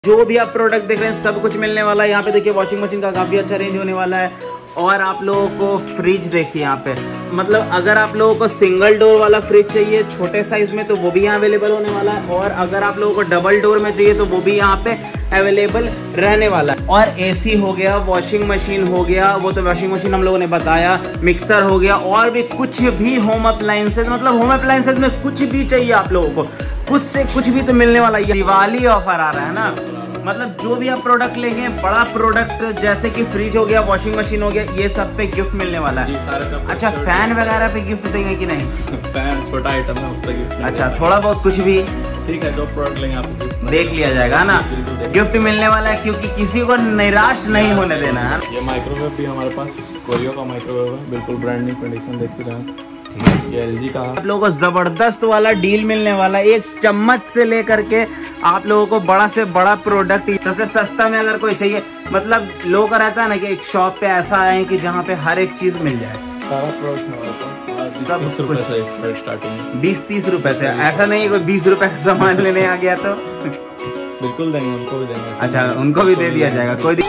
जो भी आप प्रोडक्ट देख रहे हैं सब कुछ मिलने वाला है यहाँ पे। देखिए वॉशिंग मशीन का काफ़ी अच्छा रेंज होने वाला है। और आप लोगों को फ्रिज देखिए यहाँ पे, मतलब अगर आप लोगों को सिंगल डोर वाला फ्रिज चाहिए छोटे साइज में तो वो भी यहाँ अवेलेबल होने वाला है। और अगर आप लोगों को डबल डोर में चाहिए तो वो भी यहाँ पे अवेलेबल रहने वाला है। और एसी हो गया, वॉशिंग मशीन हो गया, वो तो वॉशिंग मशीन हम लोगों ने बताया, मिक्सर हो गया, और भी कुछ भी होम अप्लायंसेज, मतलब होम अप्लायंसेज में कुछ भी चाहिए आप लोगों को, कुछ से कुछ भी तो मिलने वाला है। दिवाली ऑफर आ रहा है ना, मतलब जो भी आप प्रोडक्ट लेंगे, बड़ा प्रोडक्ट जैसे कि फ्रिज हो गया, वॉशिंग मशीन हो गया, ये सब पे गिफ्ट मिलने वाला है। अच्छा, फैन वगैरह पे गिफ्ट देंगे कि नहीं? फैन छोटा आइटम है, उस पे गिफ्ट। अच्छा, थोड़ा बहुत कुछ भी ठीक है, जो प्रोडक्ट लेंगे आपको गिफ्ट देख लिया जाएगा ना, गिफ्ट मिलने वाला है, क्योंकि किसी को निराश नहीं होने देना है। ये माइक्रोवेव भी हमारे पास कोरियो का माइक्रोवेव है, बिल्कुल ब्रांड न्यू कंडीशन, देखते रहें। ये एलजी का आप लोगों को जबरदस्त वाला डील मिलने वाला है। एक चम्मच से लेकर के आप लोगों को बड़ा से बड़ा प्रोडक्ट सबसे सस्ता में अगर कोई चाहिए, मतलब लोगों का रहता है ना कि एक शॉप पे ऐसा आए कि जहाँ पे हर एक चीज मिल जाए। सारा प्रोडक्ट सब 20 रुपए से स्टार्टिंग, 20-30 रुपए से। ऐसा नहीं कोई 20 रुपए का सामान लेने आ गया तो बिल्कुल देंगे, उनको भी देंगे। अच्छा, उनको भी दे दिया जाएगा, कोई।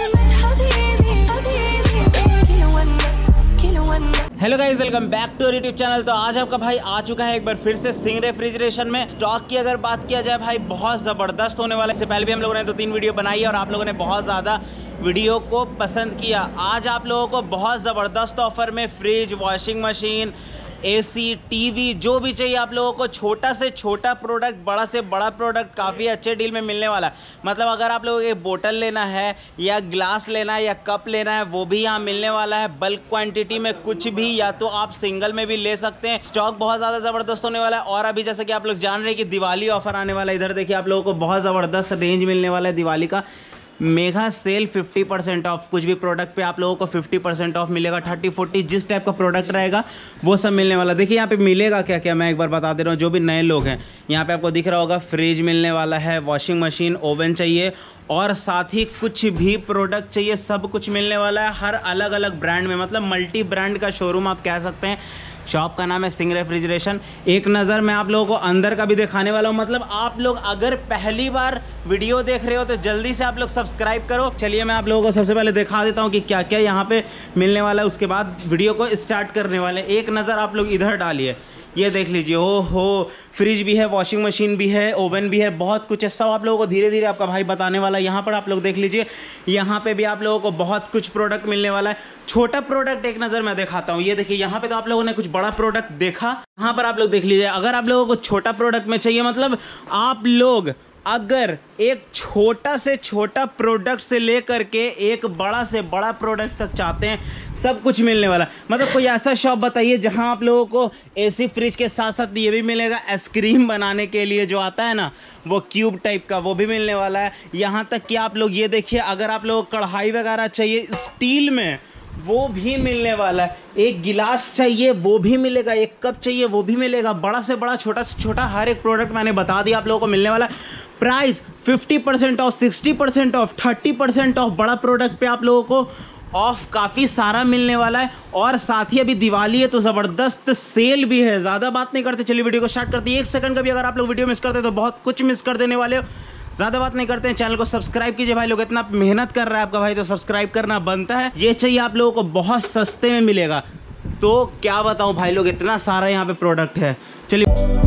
Hello guys, welcome back to YouTube channel. तो आज आपका भाई आ चुका है एक बार फिर से सिंह रेफ्रिजरेशन में। स्टॉक की अगर बात किया जाए भाई, बहुत ज़बरदस्त होने वाला है। इससे पहले भी हम लोगों ने 2-3 वीडियो बनाई है और आप लोगों ने बहुत ज़्यादा वीडियो को पसंद किया। आज आप लोगों को बहुत ज़बरदस्त ऑफर में fridge, washing machine, AC, TV, जो भी चाहिए आप लोगों को, छोटा से छोटा प्रोडक्ट, बड़ा से बड़ा प्रोडक्ट काफ़ी अच्छे डील में मिलने वाला है। मतलब अगर आप लोगों को एक बोतल लेना है या ग्लास लेना है या कप लेना है, वो भी यहाँ मिलने वाला है बल्क क्वांटिटी में। कुछ भी, या तो आप सिंगल में भी ले सकते हैं। स्टॉक बहुत ज़्यादा ज़बरदस्त होने वाला है। और अभी जैसे कि आप लोग जान रहे हैं कि दिवाली ऑफर आने वाला है। इधर देखिए आप लोगों को बहुत ज़बरदस्त रेंज मिलने वाला है दिवाली का। मेगा सेल 50% ऑफ, कुछ भी प्रोडक्ट पे आप लोगों को 50% ऑफ मिलेगा। 30-40 जिस टाइप का प्रोडक्ट रहेगा वो सब मिलने वाला। देखिए यहाँ पे मिलेगा क्या क्या, मैं एक बार बता दे रहा हूँ। जो भी नए लोग हैं, यहाँ पे आपको दिख रहा होगा फ्रिज मिलने वाला है, वॉशिंग मशीन, ओवन चाहिए, और साथ ही कुछ भी प्रोडक्ट चाहिए, सब कुछ मिलने वाला है। हर अलग अलग ब्रांड में, मतलब मल्टी ब्रांड का शोरूम आप कह सकते हैं। शॉप का नाम है सिंह रेफ्रिजरेशन। एक नज़र मैं आप लोगों को अंदर का भी दिखाने वाला हूँ। मतलब आप लोग अगर पहली बार वीडियो देख रहे हो तो जल्दी से आप लोग सब्सक्राइब करो। चलिए मैं आप लोगों को सबसे पहले दिखा देता हूँ कि क्या क्या यहाँ पे मिलने वाला है, उसके बाद वीडियो को स्टार्ट करने वाले। एक नज़र आप लोग इधर डालिए, ये देख लीजिए। ओहो, फ्रिज भी है, वॉशिंग मशीन भी है, ओवन भी है, बहुत कुछ है। सब आप लोगों को धीरे धीरे आपका भाई बताने वाला है। यहाँ पर आप लोग देख लीजिए, यहाँ पे भी आप लोगों को बहुत कुछ प्रोडक्ट मिलने वाला है। छोटा प्रोडक्ट एक नज़र मैं दिखाता हूँ। ये देखिए, यहाँ पे तो आप लोगों ने कुछ बड़ा प्रोडक्ट देखा, यहाँ पर आप लोग देख लीजिए। अगर आप लोगों को छोटा प्रोडक्ट में चाहिए, मतलब आप लोग अगर एक छोटा से छोटा प्रोडक्ट से लेकर के एक बड़ा से बड़ा प्रोडक्ट तक चाहते हैं, सब कुछ मिलने वाला। मतलब कोई ऐसा शॉप बताइए जहां आप लोगों को एसी फ्रिज के साथ साथ ये भी मिलेगा, आइसक्रीम बनाने के लिए जो आता है ना, वो क्यूब टाइप का, वो भी मिलने वाला है। यहाँ तक कि आप लोग ये देखिए, अगर आप लोगों को कढ़ाई वगैरह चाहिए स्टील में, वो भी मिलने वाला है। एक गिलास चाहिए वो भी मिलेगा, एक कप चाहिए वो भी मिलेगा। बड़ा से बड़ा, छोटा से छोटा, हर एक प्रोडक्ट मैंने बता दिया आप लोगों को मिलने वाला है। Price 50% off, 60% off, 30% off. बड़ा प्रोडक्ट पे आप लोगों को ऑफ काफ़ी सारा मिलने वाला है। और साथ ही अभी दिवाली है तो ज़बरदस्त सेल भी है। ज़्यादा बात नहीं करते, चलिए वीडियो को स्टार्ट करते हैं। 1 सेकंड का भी अगर आप लोग वीडियो मिस करते हैं तो बहुत कुछ मिस कर देने वाले हो। ज़्यादा बात नहीं करते हैं, चैनल को सब्सक्राइब कीजिए भाई लोग। इतना मेहनत कर रहा है आपका भाई तो सब्सक्राइब करना बनता है। ये चाहिए आप लोगों को, बहुत सस्ते में मिलेगा। तो क्या बताऊँ भाई लोग, इतना सारा यहाँ पे प्रोडक्ट है। चलिए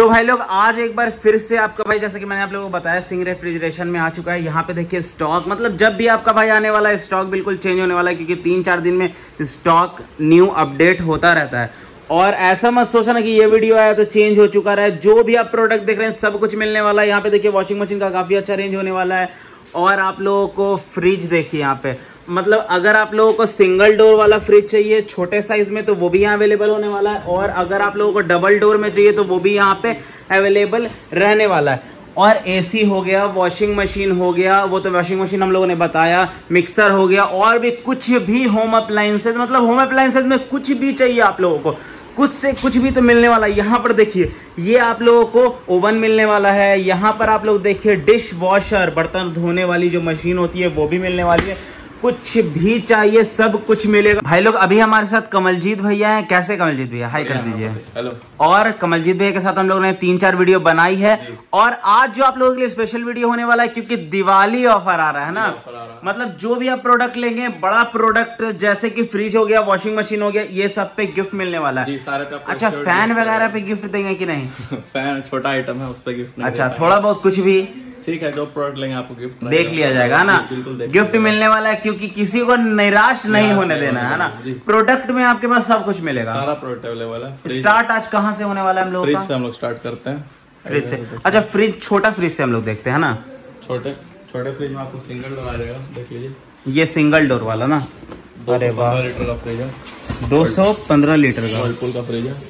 तो भाई लोग आज एक बार फिर से आपका भाई, जैसे कि मैंने आप लोगों को बताया, सिंह रेफ्रिजरेशन में आ चुका है। यहाँ पे देखिए स्टॉक, मतलब जब भी आपका भाई आने वाला है स्टॉक बिल्कुल चेंज होने वाला है, क्योंकि 3-4 दिन में स्टॉक न्यू अपडेट होता रहता है। और ऐसा मत सोचना कि ये वीडियो आया तो चेंज हो चुका रहा है। जो भी आप प्रोडक्ट देख रहे हैं सब कुछ मिलने वाला है। यहाँ पे देखिए वॉशिंग मशीन का काफ़ी अच्छा रेंज होने वाला है। और आप लोगों को फ्रिज देखिए यहाँ पे, मतलब अगर आप लोगों को सिंगल डोर वाला फ्रिज चाहिए छोटे साइज में तो वो भी यहाँ अवेलेबल होने वाला है। और अगर आप लोगों को डबल डोर में चाहिए तो वो भी यहाँ पे अवेलेबल रहने वाला है। और एसी हो गया, वॉशिंग मशीन हो गया, वो तो वॉशिंग मशीन हम लोगों ने बताया, मिक्सर हो गया, और भी कुछ भी होम अप्लायंसेज, मतलब होम अप्लायंसेज में कुछ भी चाहिए आप लोगों को, कुछ से कुछ भी तो मिलने वाला है। यहाँ पर देखिए ये आप लोगों को ओवन मिलने वाला है। यहाँ पर आप लोग देखिए डिश वॉशर, बर्तन धोने वाली जो मशीन होती है वो भी मिलने वाली है। कुछ भी चाहिए सब कुछ मिलेगा। भाई लोग अभी हमारे साथ कमलजीत भैया हैं। कैसे कमलजीत भैया, हाय कर दीजिए। हेलो। और कमलजीत भैया के साथ हम लोगों ने 3-4 वीडियो बनाई है। और आज जो आप लोगों के लिए स्पेशल वीडियो होने वाला है, क्योंकि दिवाली ऑफर आ रहा है ना, मतलब जो भी आप प्रोडक्ट लेंगे, बड़ा प्रोडक्ट जैसे कि फ्रिज हो गया, वॉशिंग मशीन हो गया, ये सब पे गिफ्ट मिलने वाला है। अच्छा, फैन वगैरह पे गिफ्ट देंगे कि नहीं? फैन छोटा आइटम है, उस पे गिफ्ट। अच्छा, थोड़ा बहुत कुछ भी ठीक है, जो प्रोडक्ट लेंगे आपको गिफ्ट देख लिया जाएगा ना, गिफ्ट मिलने वाला है, क्योंकि किसी को निराश नहीं होने देना है ना। प्रोडक्ट में आपके पास सब कुछ मिलेगा, सारा प्रोडक्ट अवेलेबल है। स्टार्ट आज कहाँ से होने वाला है हम लोग? फ्रिज से हम लोग स्टार्ट करते हैं। फ्रिज से? अच्छा, फ्रिज, छोटा फ्रिज से हम लोग देखते हैं ना। छोटे फ्रिज में आपको सिंगल डोर आ जाएगा, देख लीजिए। ये सिंगल डोर वाला ना? अरे वाह, 215 लीटर का फ्रिज है। 215 लीटर का वर्लपूल का फ्रिज है।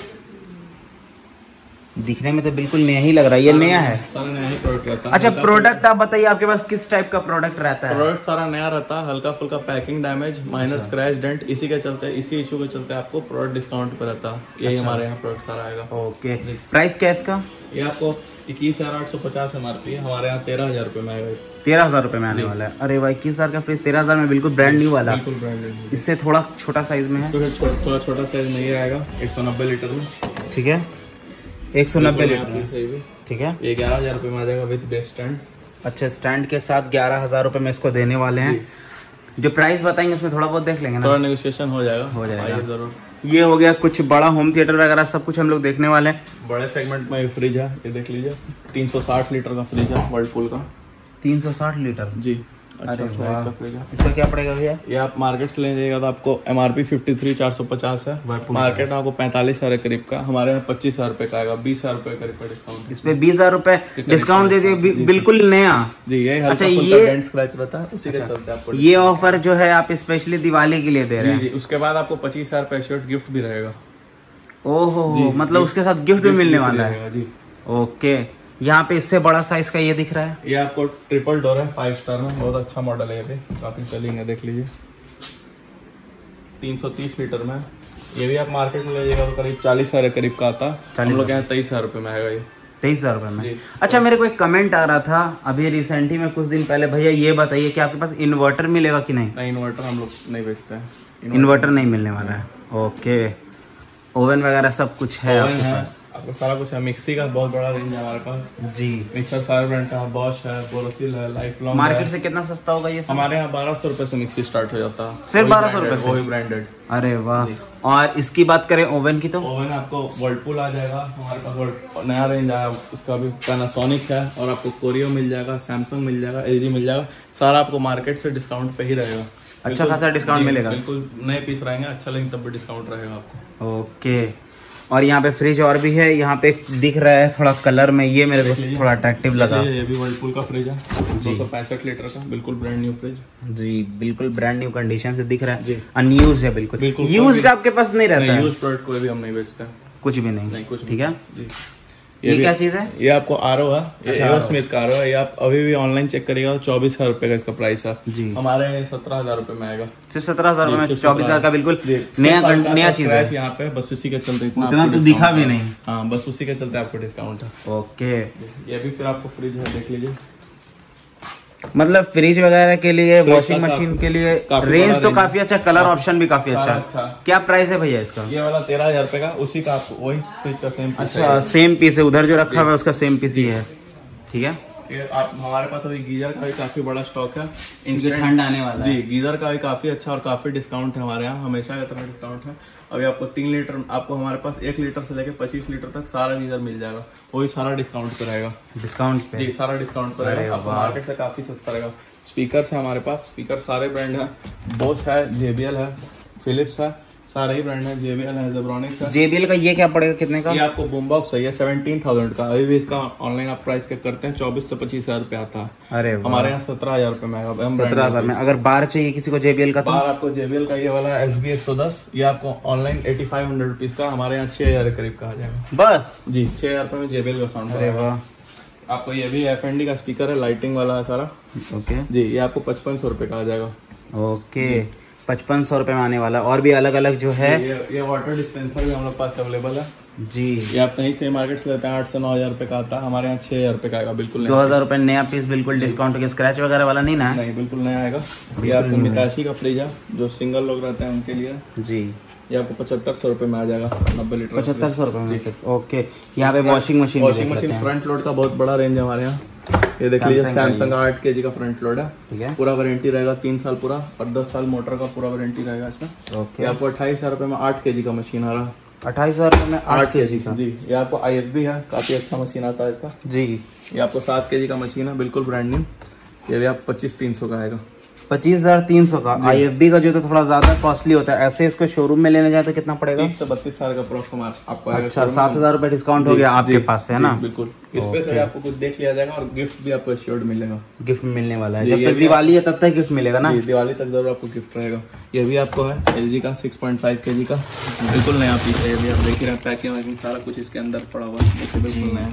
दिखने में तो बिल्कुल नया ही लग रहा है। ये नया है? सारा नया ही प्रोडक्ट रहता है। अच्छा, प्रोडक्ट आप बताइए, आपके पास किस टाइप का प्रोडक्ट रहता है? प्रोडक्ट सारा नया रहता है, हल्का फुल्का packing damage, minor scratch dent, इसी के चलते, इसी इशू के चलते आपको प्रोडक्ट डिस्काउंट पे रहता है। यही हमारे यहाँ प्रोडक्ट सारा आएगा। ओके, प्राइस क्या है इसका? ये आपको 21,850 MRP है, हमारे यहाँ 13,000 रुपए में आएगा। 13,000 रुपए में आने वाला है? अरे भाई, 21,000 का फ्रिज 13,000 में, बिल्कुल ब्रांड न्यू वाला। बिल्कुल ब्रांडेड। इससे थोड़ा छोटा साइज में है, थोड़ा छोटा साइज नहीं आएगा, 190 लीटर में। ठीक है, 190 लीटर में, ठीक है। ये 11,000 रुपए में आ जाएगा विद बेस स्टैंड। अच्छा, स्टैंड के साथ 11,000 रुपए में इसको देने वाले हैं। जो प्राइस बताएंगे उसमें थोड़ा बहुत देख लेंगे ना, थोड़ा नेगोशिएशन हो जाएगा। जरूर। ये हो गया कुछ बड़ा होम थिएटर वगैरह सब कुछ हम लोग देखने वाले हैं। बड़े सेगमेंट में फ्रिज है, ये देख लीजिए, 360 लीटर का फ्रिज है, वर्लपूल का। 360 लीटर? जी। अच्छा, इसका क्या पड़ेगा भैया? ये आप मार्केट से ले जाइएगा तो आपको MRP 53,450 है, मार्केट में आपको 45,000 करीब का, हमारे यहाँ 25,000 रुपए का आएगा, 20,000 रुपए करीब का डिस्काउंट। इस पे 20,000 रुपए डिस्काउंट दे दिए, बिल्कुल नया जी। ये अच्छा, ये डेंट स्क्रैच रहता है, उसी के चलते आपको ये ऑफर जो है आप स्पेशली दिवाली के लिए दे रहे हैं। उसके बाद आपको 25,000 रुपए शर्ट गिफ्ट भी रहेगा। ओहो, मतलब उसके साथ गिफ्ट भी मिलने वाला है जी। ओके, यहाँ पे इससे बड़ा साइज का ये दिख रहा है। ये आपको ट्रिपल डोर है, 5 स्टार में, बहुत अच्छा मॉडल है। ये भी काफी सेलिंग है, देख लीजिए, 330 लीटर में। ये भी आप मार्केट में ले जाएगा तो करीब 40,000 करीब का आता है, हम लोग यहाँ 23,000 रुपए में आएगा। ये 23,000 रुपए में। अच्छा, मेरे को एक कमेंट आ रहा था अभी रिसेंटली में, कुछ दिन पहले, भैया ये बताइए कि आपके पास इन्वर्टर मिलेगा कि नहीं? नहीं, इन्वर्टर हम लोग नहीं बेचते हैं, इन्वर्टर नहीं मिलने वाला है। ओके, ओवन वगैरह सब कुछ है आपके पास? आपको सारा कुछ है। मिक्सी का बहुत बड़ा रेंज है हमारे पास जी। मिक्सर सारे ब्रांड का, बॉश है, बोरोसिल है, लाइफ लॉन्ग। मार्केट से कितना सस्ता होगा ये सब? हमारे यहाँ 1,200 रुपए से मिक्सी स्टार्ट हो जाता है, सिर्फ 1,200 रुपए से? वही ब्रांडेड। अरे वाह। और इसकी बात करें ओवन की, तो ओवन आपको वर्लपूल आ जाएगा, हमारे पास नया रेंज आया, इसका भी पैनासोनिक है, और आपको कोरियो मिल जाएगा, सैमसंग मिल जाएगा, LG मिल जाएगा, सारा आपको मार्केट से डिस्काउंट पे ही रहेगा। अच्छा खासा डिस्काउंट मिलेगा? बिल्कुल, नए पीस रहेंगे, अच्छा लेंगे तब भी डिस्काउंट रहेगा आपको। ओके। और यहाँ पे फ्रिज और भी है, यहाँ पे दिख रहा है थोड़ा कलर में, ये मेरे को थोड़ा अट्रैक्टिव लगा। ये भी वर्लपूल का फ्रिज है, 265 लीटर का, बिल्कुल ब्रांड न्यू फ्रिज जी, बिल्कुल ब्रांड न्यू कंडीशन से दिख रहा है, अनयूज्ड है बिल्कुल। यूज्ड आपके पास नहीं रहता है? यूज्ड प्रोडक्ट कोई भी हम नहीं बेचते, कुछ भी नहीं, कुछ ठीक है जी। ये क्या चीज है? ये आपको आरओ है, एओ स्मिथ का आरओ है। ये आप अभी भी ऑनलाइन चेक करिएगा तो 24,000 रुपए का इसका प्राइस है जी। हमारे 17,000 रुपए में आएगा, सिर्फ 17,000 में 24,000 का बिल्कुल नया चीज है यहाँ पे। बस उसी के चलते इतना तो दिखा भी नहीं। हाँ, बस उसी के चलते आपको डिस्काउंट है। ओके, ये भी फिर आपको फ्रिज है, देख लीजिए, मतलब फ्रिज वगैरह के लिए, वॉशिंग मशीन के लिए रेंज तो काफी अच्छा, कलर ऑप्शन भी काफी अच्छा है। क्या प्राइस है भैया इसका? ये वाला 13,000 रुपए का, उसी का आपको वही फ्रिज का सेम पीस। अच्छा, सेम पीस है, उधर जो रखा हुआ है उसका सेम पीस ही है, ठीक है। ये आप हमारे पास अभी गीजर का भी काफी बड़ा स्टॉक है, इंस्टेंट ठंड आने वाला जी। गीजर का भी काफी अच्छा और काफी डिस्काउंट है हमारे यहाँ, हमेशा की तरह डिस्काउंट है। अभी आपको 3 लीटर, आपको हमारे पास 1 लीटर से लेकर 25 लीटर तक सारा गीजर मिल जाएगा, वही सारा डिस्काउंट पे रहेगा। डिस्काउंट पे जी, सारा डिस्काउंट पे रहेगा, आपको मार्केट से काफी सस्ता रहेगा। स्पीकर है हमारे पास, स्पीकर सारे ब्रांड है, बोस है, JBL है, फिलिप्स है, सारे ही ब्रांड है, JBL है, जेब्रॉनिक्स है। JBL का ये क्या पड़ेगा, कितने का? ये आपको बूम बॉक्स है, ये 17,000 का। अभी भी इसका ऑनलाइन आप प्राइस क्या करते हैं 24 से 25,000 रुपए आता है। अरे हमारे यहाँ 17,000 रुपए में आएगा। 17,000 में। अगर बार चाहिए किसी को JBL का, तो बार आपको JBL का ये वाला SB 110, ये आपको ऑनलाइन 8500 रुपीज का, हमारे यहाँ 6,000 के करीब का आ जाएगा बस जी। 6,000 रुपए में JBL का साउंड। अरे वाह। आपको ये भी FND का स्पीकर है, लाइटिंग वाला है सारा। ओके जी, ये आपको 5500 रुपए का आ जाएगा। ओके, 5500 रुपए में आने वाला। और भी अलग अलग जो है, ये वाटर डिस्पेंसर भी हमारे पास अवेलेबल है जी। ये आप कहीं से मार्केट से लेते हैं 8 से 9,000 रुपए का आता है, हमारे यहाँ 6,000 रुपए का आएगा। बिल्कुल 2,000 रुपए नया पीस, बिल्कुल डिस्काउंट के, स्क्रैच वगैरह वाला नहीं ना? नहीं, बिल्कुल नया आएगा। ये आपको मिताशी का फ्रिज है, जो सिंगल लोग रहते हैं उनके लिए जी। ये आपको 7500 रुपए में आ जाएगा, 90 लीटर। 7500 रुपए में सिर्फ। ओके, यहाँ पे वॉशिंग मशीन फ्रंट लोड का बहुत बड़ा रेंज है हमारे यहाँ। ये देख लीजिए, सैमसंग 8 kg का फ्रंट लोड है, ठीक है। पूरा वारंटी रहेगा 3 साल पूरा, और 10 साल मोटर का पूरा वारंटी रहेगा इसमें। ओके, आपको 28,000 रुपए में 8 kg का मशीन आ रहा है। 28,000 रुपए में 8 kg का जी। ये आपको IFB है, काफी अच्छा मशीन आता है इसका जी। ये आपको 7 kg का मशीन है, बिल्कुल ब्रांड न्यू। ये भी आप 25,300 का आएगा। 25,300 का। IFB का जो तो थोड़ा ज्यादा कॉस्टली होता है, ऐसे इसको शोरूम में लेने जाए तो कितना पड़ेगा? 30 से 32,000 का प्रॉफिट आपको। अच्छा, 7,000 रुपए डिस्काउंट हो गया आपके पास से, है ना? बिल्कुल। इसमें से आपको कुछ देख लिया जाएगा और गिफ्ट भी आपको एश्योर्ड मिलेगा। गिफ्ट मिलने वाला है, जब तक दिवाली है तब तक गिफ्ट मिलेगा ना? दिवाली तक जरूर आपको गिफ्ट रहेगा। ये भी आपको है LG का 6.5 kg का, बिल्कुल नया पीस है। ये भी आप देख रहे हैं, पैकिंग सारा कुछ इसके अंदर पड़ा हुआ है, देखिए बिल्कुल नया।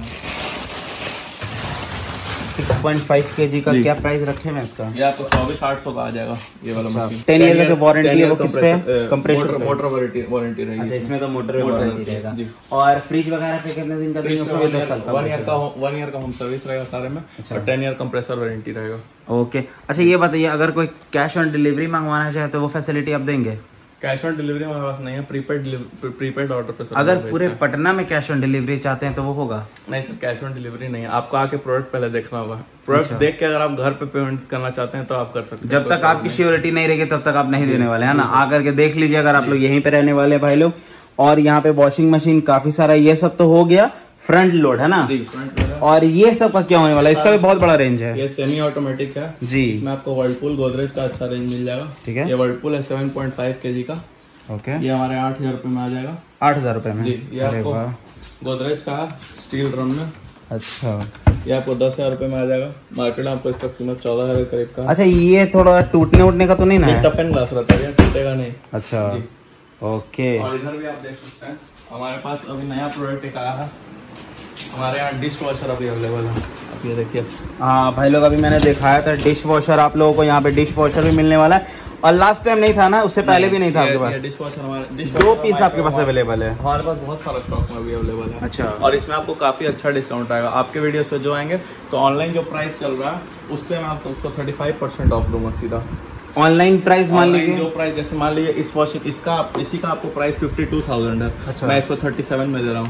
6.5 kg का क्या प्राइस रखे हैं इसका? ये आपको 24,800 का आ जाएगा ये वाला मशीन। 10 ईयर का जो वारंटी है वो किस पे? कंप्रेसर मोटर वारंटी रहेगी। अच्छा, इसमें तो मोटर वारंटी रहेगा। और फ्रिज वगैरह पे कितने दिन का देंगे? उसमें 10 साल का। 1 ईयर का होम सर्विस रहेगा सारे में, और 10 ईयर कंप्रेसर वारंटी रहेगा। ओके, अच्छा ये बताइए, अगर कोई कैश ऑन डिलीवरी मंगवाना चाहे तो वो फैसिलिटी आप देंगे? कैश ऑन डिलीवरी हमारे पास नहीं है, प्रीपेड ऑर्डर पे सब। अगर पूरे पटना में कैश ऑन डिलीवरी चाहते हैं तो वो होगा? नहीं सर, कैश ऑन डिलीवरी नहीं है, आपको आके प्रोडक्ट पहले देखना होगा। प्रोडक्ट देख के अगर आप घर पे पेमेंट करना चाहते हैं तो आप कर सकते हैं। जब तक आपकी श्योरिटी नहीं रहेगी तब तक आप नहीं देने वाले, है ना? आकर के देख लीजिए, अगर आप लोग यहीं पे रहने वाले भाई लोग। और यहाँ पे वॉशिंग मशीन काफी सारा, ये सब तो हो गया फ्रंट लोड, है ना? जी, फ्रंट लोड है। और ये सब का क्या होने वाला है? इसका भी बहुत बड़ा रेंज है। ये सेमी ऑटोमेटिक है जी। इसमें आपको वर्लपूल गोदरेज का अच्छा रेंज मिल जाएगा, ठीक है। ये वर्लपूल है 7.5 kg का। ओके, ये हमारे 8,000 रुपए में आ जाएगा। 8,000 रुपए में जी। ये आपको गोदरेज का स्टील ड्रम में। अच्छा, ये आपको 10,000 रुपए में आ जाएगा, मार्केट में आपको इसका कीमत 14,000 के करीब का। अच्छा, ये थोड़ा टूटने उठने का तो नहीं ना है? टफ एंड ग्लास रहता है, टूटेगा नहीं। अच्छा, ओके। और इधर भी आप देख सकते हैं, हमारे पास अभी नया प्रोडक्ट एक आया है, हमारे यहाँ डिश वॉशर अभी अवेलेबल है। आप ये देखिए। हाँ भाई लोग, अभी मैंने दिखाया था डिश वॉशर, आप लोगों को यहाँ पे डिश वॉशर भी मिलने वाला है। और लास्ट टाइम नहीं था ना, उससे पहले भी नहीं था आपके पास? डिश वॉशर हमारे 2 पीस आपके पास अवेलेबल है? हमारे पास बहुत सारा स्टॉक में अभी अवेलेबल है। अच्छा, और इसमें आपको काफी अच्छा डिस्काउंट आएगा। आपके वीडियो से जो आएंगे तो ऑनलाइन जो प्राइस चल रहा है उससे मैं आपको उसको 35% ऑफ दूंगा सीधा। ऑनलाइन प्राइस मान लीजिए, जो प्राइस जैसे मान लीजिए इस वॉशिंग इसी का आपको प्राइस 52,000 है। अच्छा, मैं इसको 37 में दे रहा हूँ।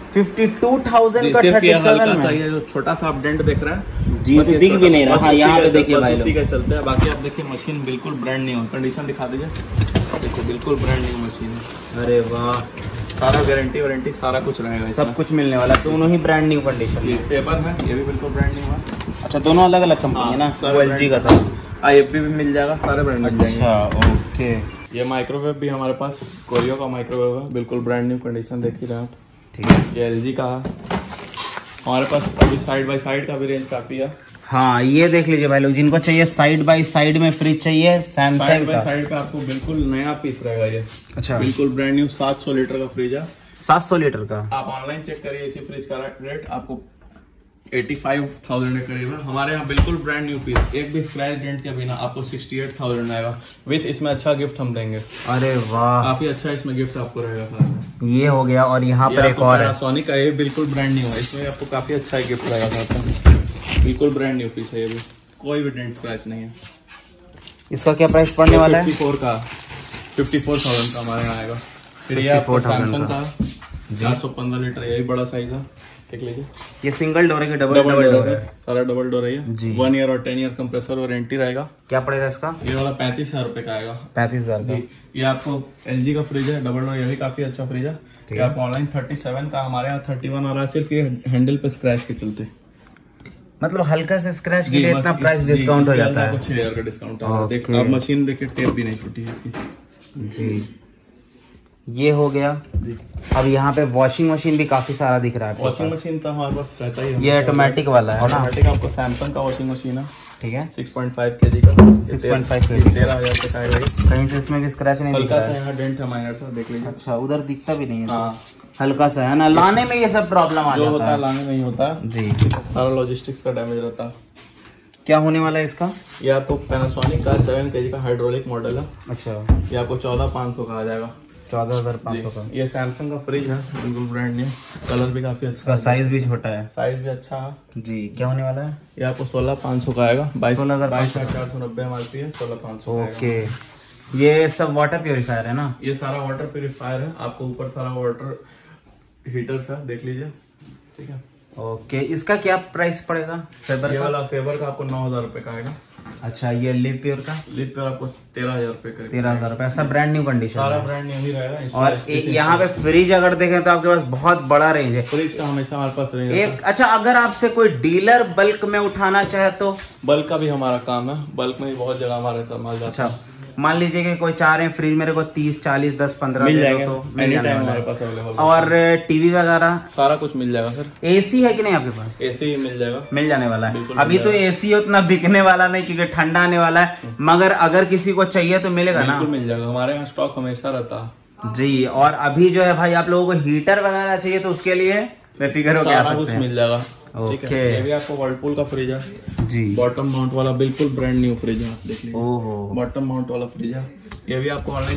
52,000 का 37 में? ये जो छोटा सा आप डेंट देख रहे हैं जी, तो दिख भी नहीं रहा। हाँ, यहाँ पे देखिए भाई लोग, के चलते हैं। बाकी आप देखिए मशीन बिल्कुल ब्रांड न्यू है, कंडीशन दिखा दीजिए, देखो बिल्कुल ब्रांड न्यू मशीन है। अरे वाह, सारा गारंटी वारंटी सारा कुछ रहेगा, सब कुछ मिलने वाला, दोनों ही ब्रांड न्यू कंडीशन। ये फेबर है, ये भी बिल्कुल ब्रांड न्यू है। अच्छा, दोनों अलग अलग कंपनी है ना? वो LG का था। IFB भी मिल जाएगा, सारे ब्रांड मिल जाएंगे। अच्छा, ओके। ये माइक्रोवेव भी हमारे पास, कोरियो का माइक्रोवेव है, बिल्कुल ब्रांड न्यू कंडीशन, देख ही रहे हैं आप, ठीक है। ये LG का है हमारे पास। अभी साइड बाय साइड का भी रेंज काफी है। हाँ, ये देख लीजिए भाई लोग, जिनको चाहिए साइड बाय साइड में फ्रिज चाहिए, सैमसंग का साइड पे आपको बिल्कुल नया पीस रहेगा ये। अच्छा, बिल्कुल ब्रांड न्यू 700 लीटर का फ्रिज है। 700 लीटर का। आप ऑनलाइन चेक करिए इसी फ्रिज का रेट, आपको 85,000 के करीब है। हमारे यहाँ बिल्कुल ब्रांड न्यू पीस, एक भी स्क्रैच डेंट के बिना आपको 68,000 आएगा। विथ इसमें अच्छा गिफ्ट हम देंगे। अरे वाह, काफी अच्छा इसमें गिफ्ट आपको रहेगा सर। ये हो गया। और यहाँ पर एक और है, सोनिक का, ये बिल्कुल ब्रांड न्यू है, इसमें आपको काफी अच्छा गिफ्ट रहेगा सर। बिल्कुल ब्रांड न्यू पीस है, ये भी कोई भी डेंट स्क्रैच नहीं है। इसका क्या प्राइस पड़ने वाला है? 54,000 का हमारे यहाँ आएगा। फिर ये आपको सैमसंग का 415 लीटर, यही बड़ा साइज है, देख लीजिए। ये सिंगल डोर है कि डबल डोर है? सारा डबल डोर है ये। 1 ईयर और 10 ईयर कंप्रेसर वारंटी रहेगा। क्या पड़ेगा इसका? ये वाला 35,000 रुपए का आएगा। 35,000 जी। ये आपको LG का फ्रिज है, डबल डोर, ये भी काफी अच्छा फ्रिज है। ये आपको ऑनलाइन 37 का, हमारे यहाँ 31 आ रहा है, सिर्फ ये हैंडल पे स्क्रैच के चलते। मतलब हल्का से स्क्रैच के लिए इतना प्राइस डिस्काउंट हो जाता है? 6,000 का डिस्काउंट है। देखो आप मशीन देखिए, टेप भी नहीं छूटी है इसकी जी। ये हो गया जी। अब यहाँ पे वॉशिंग मशीन भी काफी सारा दिख रहा है। वॉशिंग मशीन तो हमारे पास रहता ही है। ये ऑटोमेटिक वाला है ना? ऑटोमेटिक आपको सैमसंग का वॉशिंग मशीन है, ठीक है, 6.5 kg का, 6.5 kg, 13,000 का आएगा। कहीं से इसमें भी स्क्रैच नहीं दिख रहा है? यहाँ डेंट है माइनर सा, देख लीजिए। अच्छा, उधर दिखता भी नहीं है? हाँ, हल्का सा है ना। लाने में ये सब प्रॉब्लम आ जाता है? लाने में ही होता है जी। सारा लॉजिस्टिक्स का डैमेज रहता है। क्या होने वाला है इसका? ये आपको पैनासोनिक का 7 kg का हाइड्रोलिक मॉडल है। अच्छा, ये आपको 14,500 का आ जाएगा। 14,500 का। ये सैमसंग का फ्रिज है, बिल्कुल ब्रांड न्यू, कलर भी काफी अच्छा है, साइज भी छोटा है, साइज भी अच्छा है जी। क्या होने वाला है? ये आपको 16,500 का आएगा। 22,490 MRP है, 16,500। ओके, ये सब वाटर प्योरीफायर है ना? ये सारा वाटर प्योरीफायर है। आपको ऊपर सारा वाटर हीटर है, देख लीजिए, ठीक है। ओके, इसका क्या प्राइस पड़ेगा? ये वाला फेबर का आपको 9,000 रुपए का आएगा। अच्छा, ये लिव प्योर का? लिव प्योर आपको 13,000 रुपए का। 13,000 रुपए। सब ब्रांड न्यू कंडीशन, सारा ब्रांड न्यू ही रहेगा। और यहाँ पे फ्रिज अगर देखें तो आपके पास बहुत बड़ा रेंज है। फ्रिज का हमेशा हमारे पास रेंज एक। अच्छा, अगर आपसे कोई डीलर बल्क में उठाना चाहे तो? बल्क का भी हमारा काम है, बल्क में भी बहुत जगह हमारे साथ माल जाता है। अच्छा, मान लीजिए कि कोई चाह रहे हैं फ्रिज मेरे को 30, 40, 10, 15 मिल जाएंगे, तो एनी टाइम हमारे पास अवेलेबल। और टीवी वगैरह सारा कुछ मिल जाएगा सर। एसी है कि नहीं आपके पास? एसी ही मिल जाएगा, मिल जाने वाला है। अभी तो एसी उतना बिकने वाला नहीं क्योंकि ठंडा आने वाला है, मगर अगर किसी को चाहिए तो मिलेगा ना? मिल जाएगा, हमारे यहाँ स्टॉक हमेशा रहता है जी। और अभी जो है भाई, आप लोगों को हीटर वगैरह चाहिए तो उसके लिए बेफिक्र हो, सारा कुछ मिल जाएगा। ओके, ये भी आपको वर्लपूल का फ्रिज है जी, बॉटम माउंट वाला, बिल्कुल ब्रांड न्यू फ्रिज है, आप देख लीजिए। ओहो, बॉटम माउंट वाला फ्रिज है। ये भी आपको ऑनलाइन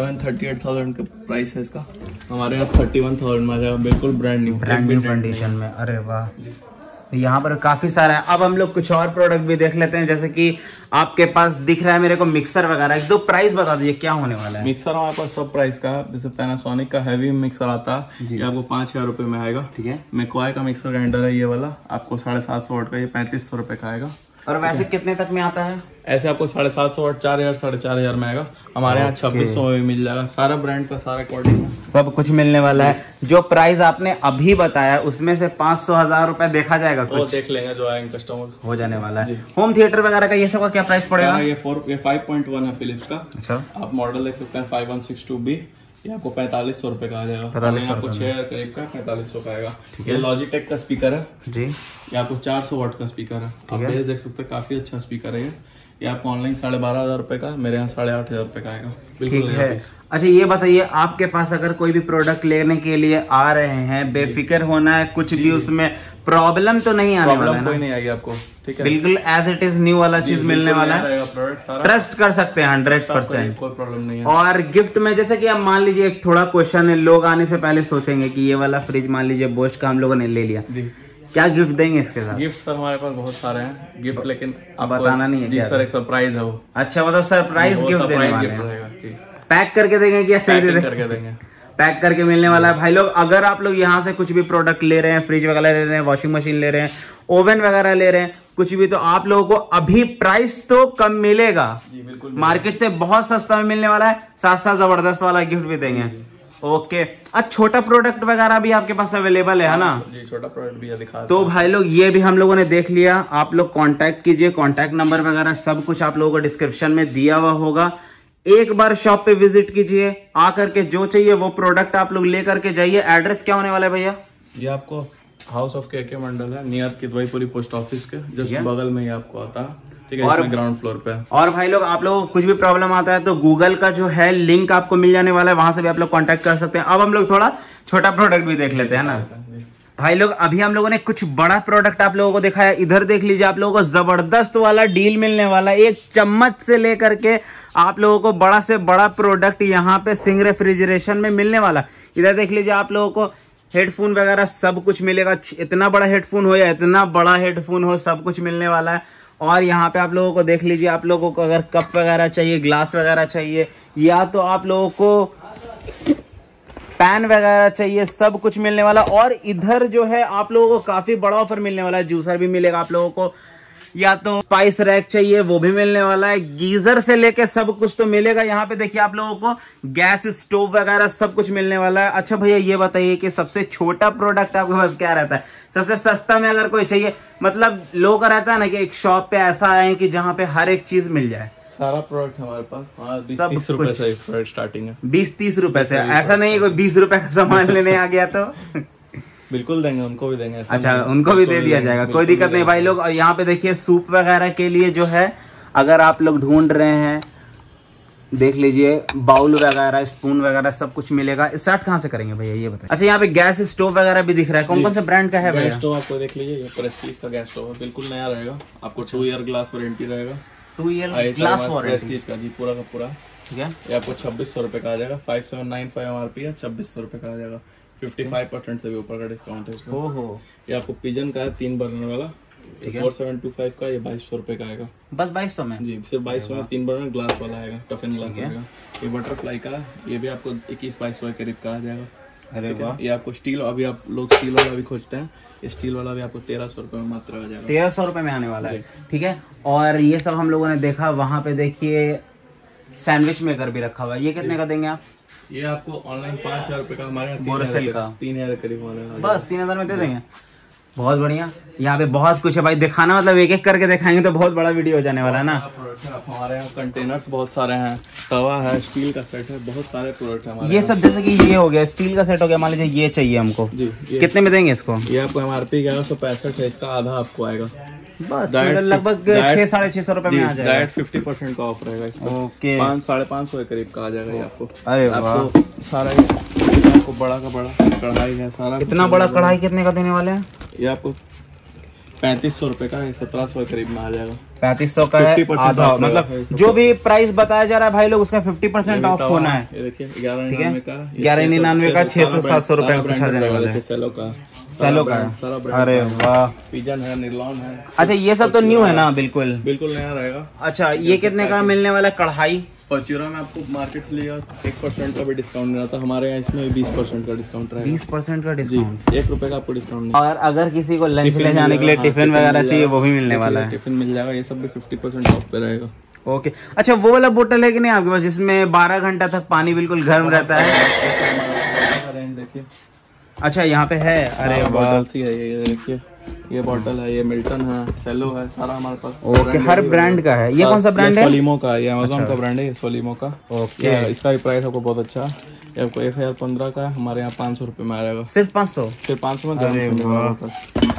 38,000 का प्राइस है इसका, हमारे यहाँ 31,000 में आ जाएगा, बिल्कुल ब्रांड न्यू कंडीशन में। अरे वाह, यहाँ पर काफी सारा है। अब हम लोग कुछ और प्रोडक्ट भी देख लेते हैं, जैसे कि आपके पास दिख रहा है मेरे को मिक्सर वगैरह। एक दो प्राइस बता दीजिए, क्या होने वाला है? मिक्सर हमारे पास सब प्राइस का, जैसे पैनासोनिक का हैवी मिक्सर आता है, ये आपको 5,000 रुपए में आएगा, ठीक है। मैक्वाई का मिक्सर ग्राइंडर है ये वाला, आपको 750 वाट का, ये 3500 रुपए का आएगा। और वैसे कितने तक में आता है? ऐसे आपको 750 वाट 4,000 4,500 में आएगा। हमारे यहाँ 2600 में भी मिल जाएगा। सारा ब्रांड का सारा अकॉर्डिंग है, सब कुछ मिलने वाला है। जो प्राइस आपने अभी बताया उसमें से 500-1000 रुपए देखा जाएगा, वो देख लेंगे जो आएंगे कस्टमर, हो जाने वाला है। होम थिएटर वगैरह का ये सब का क्या प्राइस पड़ेगा? ये 5.1 है फिलिप्स का। अच्छा, आप मॉडल देख सकते हैं 5162B, ये आपको 4500 रुपए का आ जाएगा। 4500 आपको 6,000 करीब का 4500 का आएगा। ये लॉजिटेक का स्पीकर है जी, ये आपको 400 वाट का स्पीकर है, आप देख सकते हैं, काफी अच्छा स्पीकर है ये आपको ऑनलाइन 12,500 रुपए का, मेरे यहाँ 8,500 रुपए का आएगा। ठीक है। अच्छा, ये बताइए, आपके पास अगर कोई भी प्रोडक्ट लेने के लिए आ रहे हैं, बेफिक्र होना है, कुछ भी उसमें प्रॉब्लम तो नहीं आने वाला है ना? कोई नहीं आएगी आपको, ठीक है, बिल्कुल एज इट इज न्यू वाला चीज मिलने वाला है, ट्रस्ट कर सकते हैं 100%, कोई प्रॉब्लम नहीं है। और गिफ्ट में जैसे कि आप मान लीजिए, एक थोड़ा क्वेश्चन है, लोग आने से पहले सोचेंगे कि ये वाला फ्रिज मान लीजिए बोश का हम लोगों ने ले लिया, क्या गिफ्ट देंगे इसके साथ? गिफ्ट सर हमारे पास बहुत सारे हैं गिफ्ट, लेकिन आप बताना नहीं है जी सर, एक सरप्राइज है वो। अच्छा, मतलब सरप्राइज गिफ्ट देने वाले हैं, पैक करके देंगे क्या? सही करके देंगे, पैक करके मिलने वाला है। भाई लोग, अगर आप लोग यहाँ से कुछ भी प्रोडक्ट ले रहे हैं, फ्रिज वगैरह ले रहे हैं, वॉशिंग मशीन ले रहे हैं, ओवन वगैरह ले रहे हैं, कुछ भी, तो आप लोगों को अभी प्राइस तो कम मिलेगा जी, बिल्कुल मार्केट से बहुत सस्ता में मिलने वाला है, साथ साथ जबरदस्त वाला गिफ्ट भी देंगे। ओके, अच्छा, छोटा प्रोडक्ट वगैरह भी आपके पास अवेलेबल है ना? जी, छोटा प्रोडक्ट भी दिखा। तो भाई लोग, ये भी हम लोगों ने देख लिया, आप लोग कांटेक्ट कीजिए, कांटेक्ट नंबर वगैरह सब कुछ आप लोगों को डिस्क्रिप्शन में दिया हुआ होगा। एक बार शॉप पे विजिट कीजिए, आकर के जो चाहिए वो प्रोडक्ट आप लोग लेकर के जाइए। एड्रेस क्या होने वाला है भैया? ये आपको हाउस ऑफ के मंडल है, नियर किदवईपुरी पोस्ट ऑफिस के जस्ट बगल में ही आपको आता है, ठीक है, इसमें ग्राउंड फ्लोर पे। और भाई लोग, आप लोगों को कुछ भी प्रॉब्लम आता है तो गूगल का जो है लिंक आपको मिल जाने वाला है, वहां से भी आप लोग कांटेक्ट कर सकते हैं। अब हम लोग थोड़ा छोटा प्रोडक्ट भी देख लेते हैं ना भाई लोग। अभी हम लोगों ने कुछ बड़ा प्रोडक्ट आप लोगों को दिखाया, इधर देख लीजिए, आप लोगों को जबरदस्त वाला डील मिलने वाला है। एक चम्मच से लेकर के आप लोगों को बड़ा से बड़ा प्रोडक्ट यहाँ पे सिंह रेफ्रिजरेशन में मिलने वाला। इधर देख लीजिए, आप लोगों को हेडफोन वगैरह सब कुछ मिलेगा, इतना बड़ा हेडफोन हो या इतना बड़ा हेडफोन हो, सब कुछ मिलने वाला है। और यहाँ पे आप लोगों को देख लीजिए, आप लोगों को अगर कप वगैरह चाहिए, ग्लास वगैरह चाहिए, या तो आप लोगों को पैन वगैरह चाहिए, सब कुछ मिलने वाला। और इधर जो है आप लोगों को काफी बड़ा ऑफर मिलने वाला है, जूसर भी मिलेगा आप लोगों को, या तो स्पाइस रैक चाहिए वो भी मिलने वाला है, गीजर से लेके सब कुछ तो मिलेगा। यहाँ पे देखिए आप लोगों को गैस स्टोव वगैरह सब कुछ मिलने वाला है। अच्छा भैया ये बताइए कि सबसे छोटा प्रोडक्ट आपके पास क्या रहता है, सबसे सस्ता में अगर कोई चाहिए, मतलब लोगों का रहता है ना कि एक शॉप पे ऐसा आए कि जहाँ पे हर एक चीज मिल जाए। सारा प्रोडक्ट हमारे पास 20-30 रुपए से स्टार्टिंग है। 20-30 रुपए से, ऐसा नहीं है कोई 20 रुपए का सामान लेने आ गया तो बिल्कुल देंगे, उनको भी देंगे। अच्छा उनको भी दे दिया जाएगा, कोई दिक्कत नहीं भाई लोग। और यहाँ पे देखिए सूप वगैरह के लिए जो है अगर आप लोग ढूंढ रहे हैं, देख लीजिए बाउल वगैरह, स्पून वगैरह सब कुछ मिलेगा। स्टार्ट कहाँ से करेंगे भैया ये बताइए। अच्छा यहाँ पे गैस स्टोव वगैरह भी दिख रहा है, कौन कौन से ब्रांड का है भैया? गैस स्टोव आपको देख लीजिए, ये प्रेस्टीज का गैस स्टोव है, बिल्कुल नया रहेगा, आपको 2 ईयर ग्लास वारंटी रहेगा। 2 ईयर ग्लास वारंटी प्रेस्टीज का जी, पूरा का पूरा। ठीक है, ये आपको 2600 रुपए का आ जाएगा। 5795 MRP है, 2600 रुपए का आ जाएगा। 55% से भी ऊपर का डिस्काउंट है इसमें। ओहो, ये आपको पिजन का है 3 बर्नर वाला, 4725 का, ये 2200 रुपए का आएगा। बस 2200 में जी, सिर्फ 2200 में 3 बर्नर ग्लास वाला आएगा, टफन ग्लास आएगा। ये बटरफ्लाई का, ये भी आपको 21-2200 के करीब का आ जाएगा। अरे वाह, ये आपको स्टील, अभी आप लोग स्टील वाला भी खोजते हैं, स्टील वाला भी आपको 1300 रुपए में मात्र आ जाएगा। 1300 रुपए में आने वाला है। ठीक है, और ये सब हम लोगों ने देखा, वहां पे देखिए सैंडविच मेकर भी रखा हुआ है, ये कितने का देंगे आप? ये आपको ऑनलाइन 5000 रुपए का, हमारे यहाँ बोरोसिल का 3000 करीब वाला, बस 3000 में दे देंगे। बहुत बढ़िया, यहाँ पे बहुत कुछ है भाई, दिखाना मतलब एक एक करके दिखाएंगे तो बहुत बड़ा वीडियो हो जाने वाला है ना। हमारे यहाँ कंटेनर्स बहुत सारे हैं, तवा है, स्टील का सेट है, बहुत सारे प्रोडक्ट है हमारे। ये सब जैसे कि ये हो गया स्टील का सेट हो गया, मान लीजिए ये चाहिए हमको जी, कितने में देंगे इसको? ये आपको MRP 1165 है, इसका आधा आपको आएगा, बस लगभग 600-650 रुपए में आ जाएगा। डायरेक्ट 50% का ऑफ रहेगा इसमें। ओके, 500-550 के करीब का आ जाएगा ये आपको। अरे आपको सारा आपको बड़ा का बड़ा कढ़ाई है सारा। इतना बड़ा कढ़ाई कितने का देने वाले हैं? ये आपको 3500 रुपए का है, 1700 के करीब में आ जाएगा। 3500 का है, आधा मतलब जो भी प्राइस बताया जा रहा है भाई लोग उसका 50% ऑफ होना है। ये देखिए 1199 का, 1199 का 600-700 रुपए का देने वाले हैं। सेलो का, अरे वाह, पिजन है, निर्लॉन है। अच्छा ये सब तो न्यू है ना? बिल्कुल नया रहेगा। अच्छा ये कितने का मिलने वाला है कढ़ाई? फॉर्च्यूनर में आपको मार्केट से लिया 1% का भी डिस्काउंट नहीं रहता, हमारे यहाँ इसमें 20% का डिस्काउंट रहेगा। 20% का डिस्काउंट, 1 रुपए का आपको डिस्काउंट नहीं। और अगर किसी को लंच ले जाने के लिए टिफिन वगैरह चाहिए वो भी मिलने वाला है, टिफिन मिल जाएगा, ये सब भी 50% ऑफ पे रहेगा। ओके, अच्छा वो वाला बोतल है कि नहीं आपके पास जिसमें 12 घंटा तक पानी बिल्कुल गर्म रहता है? देखिए, अच्छा यहाँ पे है, अरे बॉटल सी है, ये देखिए, ये बॉटल है, ये मिल्टन है, सेलो है, सारा हमारे पास। ओके, हर ब्रांड का है। ये कौन सा ब्रांड है? सोलिमो का, ये अमेज़न का ब्रांड है, ये सोलिमो का। ओके, इसका भी प्राइस आपको बहुत अच्छा है, ये आपको 1015 का, हमारे यहाँ 500 रुपए में आ जाएगा। सिर्फ 500? सिर्फ 500 में।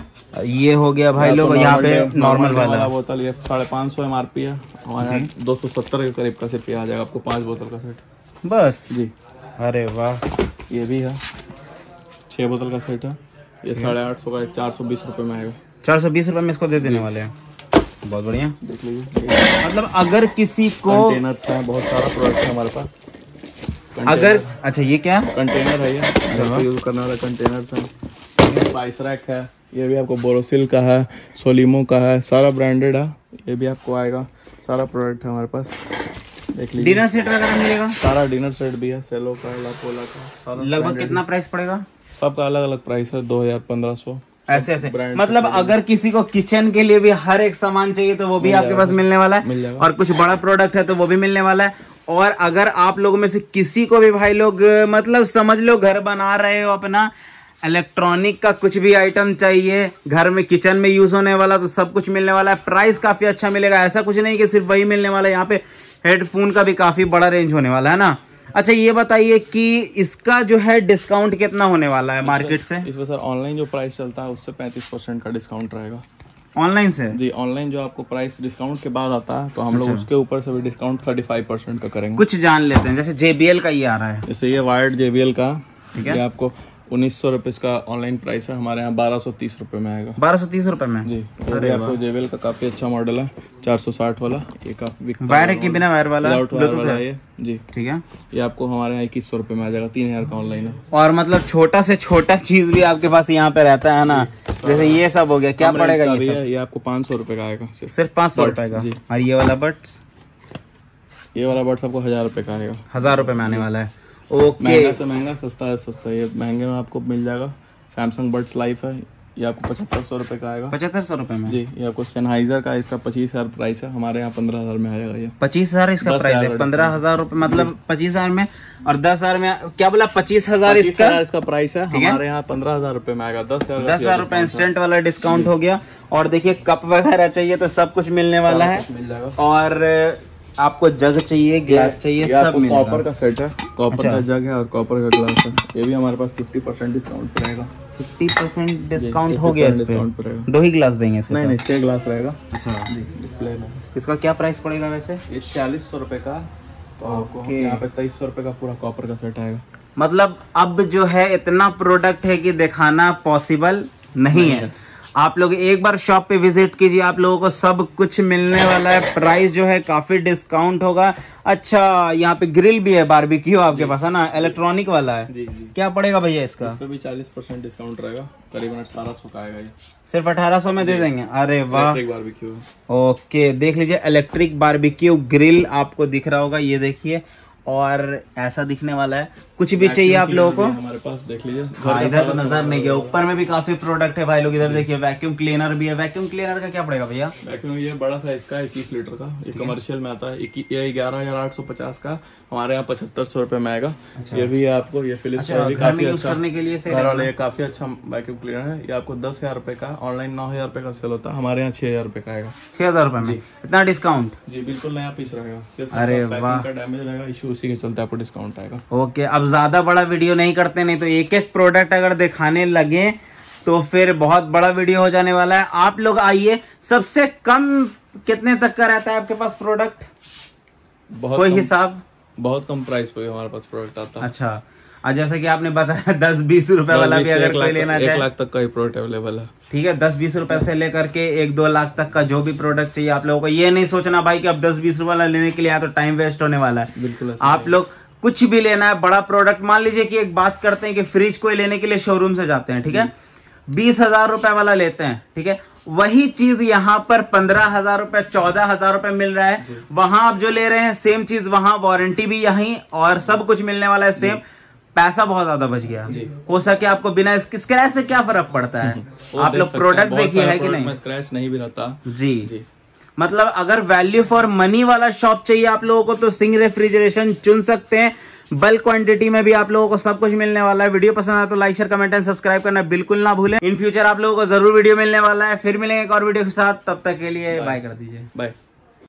ये हो गया भाई लोग, यहाँ पे नॉर्मल वाला बोतल, ये 550 MRP है, हमारे यहाँ 270 के करीब का सिर्फ आ जाएगा आपको 5 बोतल का सेट बस जी। अरे वाह, ये भी है 6 बोतल का सेट है, ये 850 का 420 रुपए में आएगा। 420 रुपए में इसको दे देने वाले हैं, बहुत बढ़िया। देख लीजिए, मतलब अगर किसी को कंटेनर्स है, बहुत सारा प्रोडक्ट है हमारे पास। अगर अच्छा ये क्या कंटेनर है, ये यूज करने वाला कंटेनर्स है। स्पाइस रैक है, ये भी आपको बोरोसिल का है, सोलिमो का है, सारा ब्रांडेड है, ये भी आपको आएगा। सारा प्रोडक्ट है हमारे पास, देख लीजिए। डिनर सेट वगैरह मिलेगा? सारा डिनर सेट भी है, सेलो का, लापोला का। लगभग कितना प्राइस पड़ेगा? सबका अलग अलग प्राइस है, 2000-1500 ऐसे मतलब अगर किसी को किचन के लिए भी हर एक सामान चाहिए तो वो भी आपके पास मिलने वाला है, और कुछ बड़ा प्रोडक्ट है तो वो भी मिलने वाला है। और अगर आप लोगों में से किसी को भी भाई लोग मतलब समझ लो घर बना रहे हो अपना, इलेक्ट्रॉनिक का कुछ भी आइटम चाहिए घर में, किचन में यूज होने वाला, तो सब कुछ मिलने वाला है। प्राइस काफी अच्छा मिलेगा, ऐसा कुछ नहीं कि सिर्फ वही मिलने वाला है, यहाँ पे हेडफोन का भी काफी बड़ा रेंज होने वाला है ना। अच्छा ये बताइए कि इसका जो है डिस्काउंट कितना होने वाला है मार्केट से? इसमें सर ऑनलाइन जो प्राइस चलता है उससे 35% का डिस्काउंट रहेगा। ऑनलाइन से? जी, ऑनलाइन जो आपको प्राइस डिस्काउंट के बाद आता है तो हम लोग उसके ऊपर से भी डिस्काउंट 35% का करेंगे। कुछ जान लेते हैं, जैसे JBL का ये आ रहा है, जैसे ये वायर्ड JBL का, ठीक है, आपको 1900 रुपए इसका ऑनलाइन प्राइस है, हमारे यहाँ 1230 रुपए में आएगा। 1230 रुपए में? जी। अरे आपको JBL का काफी अच्छा मॉडल है, 460 वाला, ये काफी वायर के बिना वायर वाला ब्लूटूथ है ये जी, ठीक है। ये आपको हमारे यहाँ 2100 रुपए में आ जाएगा, 3000 का ऑनलाइन है। और मतलब छोटा से छोटा चीज भी आपके पास यहाँ पे रहता है ना, जैसे ये सब हो गया, क्या पड़ेगा ये आपको 500 रुपए का आएगा, सिर्फ 500 रुपए का। और ये वाला बट्स? ये वाला बट्स आपको 1000 रुपए का आएगा। 1000 रुपए में आने वाला है। ओके, महंगा से महंगा, सस्ता है सस्ता। ये महंगे में आपको मिल जाएगा। सैमसंग बड्स लाइफ है, ये आपको 7500 रुपए का आएगा। 7500 रुपए में जी। ये आपको सेनहाइजर का, इसका 25,000 प्राइस है, हमारे यहाँ 15,000 में आ जाएगा। ये 25,000 इसका प्राइस है, 15,000 रुपए मतलब 25,000 में, और 10,000 में क्या बोला, 25,000 इसका प्राइस है, हमारे यहाँ 15,000 रुपए में आएगा। 10,000 रुपए इंस्टेंट वाला डिस्काउंट हो गया। और देखिए कप वगैरह चाहिए तो सब कुछ मिलने वाला है, मिल जाएगा। और आपको जग चाहिए, ग्लास चाहिए, सब मिलेगा। कॉपर का सेट है, कॉपर का जग है और कॉपर का ग्लास है। ये भी हमारे पास 50% डिस्काउंट पर रहेगा। 50% डिस्काउंट हो गया इस पे। 2 ही ग्लास देंगे इसमें? नहीं, 6 ग्लास रहेगा। अच्छा जी, डिस्प्ले में। इसका क्या प्राइस पड़ेगा वैसे? ये 4600 रुपए का, तो आपको यहाँ पे 2300 रुपए का पूरा कॉपर का सेट आएगा। मतलब अब जो है इतना प्रोडक्ट है कि दिखाना पॉसिबल नहीं है। आप लोग एक बार शॉप पे विजिट कीजिए, आप लोगों को सब कुछ मिलने वाला है। प्राइस जो है काफी डिस्काउंट होगा। अच्छा, यहाँ पे ग्रिल भी है बारबेक्यू आपके पास, है ना, इलेक्ट्रॉनिक वाला है। जी जी। क्या पड़ेगा भैया इसका? इस पे भी 40% डिस्काउंट रहेगा, करीबन 1800 का आएगा। ये सिर्फ 1800 में दे देंगे? अरे वाह, इलेक्ट्रिक बारबेक्यू है। ओके, देख लीजिए इलेक्ट्रिक बारबेक्यू ग्रिल आपको दिख रहा होगा, ये देखिए, और ऐसा दिखने वाला है। कुछ भी चाहिए आप लोगों को हमारे पास, देख लीजिए। हाँ, इधर तो नजर नहीं गया, ऊपर में भी काफी प्रोडक्ट है भाई लोग। इधर देखिए वैक्यूम क्लीनर भी है। वैक्यूम क्लीनर का क्या पड़ेगा भैया? वैक्यूम ये बड़ा साइज का 21 लीटर का, ये कमर्शियल में आता है। ये 11,850 का, हमारे यहाँ 7500 रुपए में आएगा। ये भी आपको, ये फिलिप्स का भी काफी अच्छा करने के लिए घर वाले, काफी अच्छा वैक्यूम क्लीनर है। ये आपको 10,000 रुपए का, ऑनलाइन 9,000 रुपए का सेल होता है, हमारे यहाँ 6,000 रुपए का आएगा। 6,000 रुपए में इतना डिस्काउंट? जी बिल्कुल, नया पीस रहेगा। सिर्फ अरे वाह, का डैमेज रहेगा, इशू उसी के चलते आपको डिस्काउंट आएगा। ओके, अब ज्यादा बड़ा वीडियो नहीं करते, नहीं तो एक एक प्रोडक्ट अगर दिखाने लगे तो फिर बहुत बड़ा वीडियो हो जाने वाला है। आप लोग आइए। सबसे कम कितने तक का रहता है आपके पास प्रोडक्ट? कोई हिसाब? बहुत कम प्राइस पे हमारे पास प्रोडक्ट आता है। अच्छा, और जैसे कि आपने बताया 10-20 रुपए वाला भी अगर कोई लेना चाहे, 1 लाख तक का ही प्रोडक्ट अवेलेबल है। ठीक है, 10-20 रुपए से लेकर के 1-2 लाख तक का जो भी प्रोडक्ट चाहिए आप लोगों को। ये नहीं सोचना भाई कि अब 10-20 रुपए वाला लेने के लिए आया तो टाइम वेस्ट होने वाला है। बिल्कुल, आप लोग कुछ भी लेना है बड़ा प्रोडक्ट, मान लीजिए कि एक बात करते हैं कि फ्रिज कोई लेने के लिए शोरूम से जाते हैं, ठीक है, 20,000 रुपए वाला लेते हैं, ठीक है, वही चीज यहाँ पर 15,000 रुपए, 14,000 रुपए मिल रहा है। वहां आप जो ले रहे हैं सेम चीज, वहां वारंटी भी यहीं और सब कुछ मिलने वाला है सेम। पैसा बहुत ज्यादा बच गया। हो सके आपको बिना स्क्रैच से क्या फर्क पड़ता है? आप लोग प्रोडक्ट देखिए है कि नहीं, स्क्रैच नहीं भी रहता। जी। मतलब अगर वैल्यू फॉर मनी वाला शॉप चाहिए आप लोगों को तो सिंह रेफ्रिजरेशन चुन सकते हैं। बल्क क्वांटिटी में भी आप लोगों को सब कुछ मिलने वाला है। वीडियो पसंद आए तो like share comment and subscribe करना बिल्कुल ना भूलें। इन फ्यूचर आप लोगों को जरूर वीडियो मिलने वाला है। फिर मिलेंगे एक और वीडियो के साथ, तब तक के लिए बाय कर दीजिए। बाय।